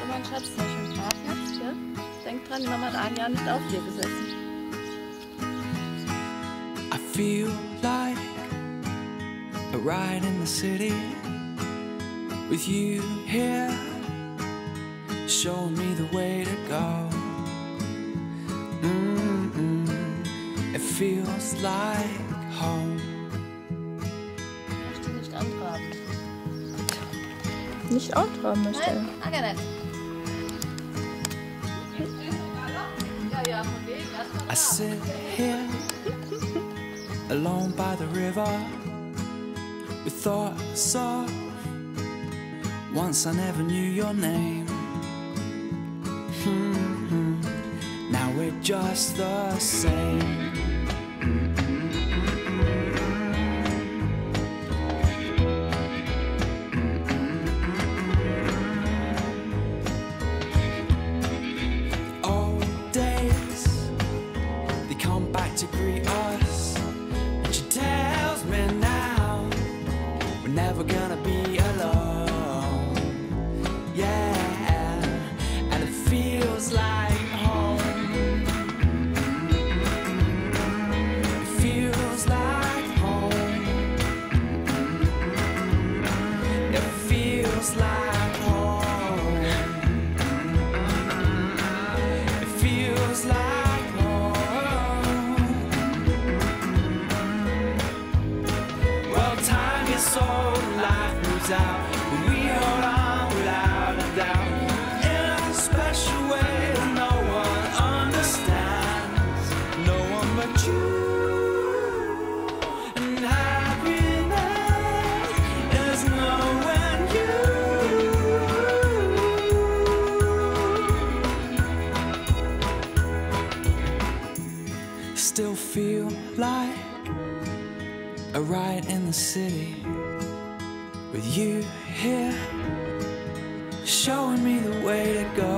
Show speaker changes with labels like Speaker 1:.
Speaker 1: mein Schatz, sehr schön Parkplatz hier. Denk dran, die Mama hat ein Jahr nicht auf dir gesessen.
Speaker 2: I feel like a ride in the city with you here, showing me the way to go. It feels like home.
Speaker 1: Ich möchte nicht antraben.
Speaker 3: Nicht antraben möchte er.
Speaker 1: Nein, Aga nicht. Ja, von wegen.
Speaker 2: I sit here alone by the river with thoughts of once I never knew your name. Now we're just the same. Old days, they come back to greet us, and she tells me now we're never gonna be alone. Yeah, and it feels like home. It feels like home. It feels like home. It feels like home. Well, time gets so life moves out, but we hold on without a doubt. In a special way that no one understands, no one but you. And happiness is knowing you. Still feel like a ride in the city with you here, showing me the way to go.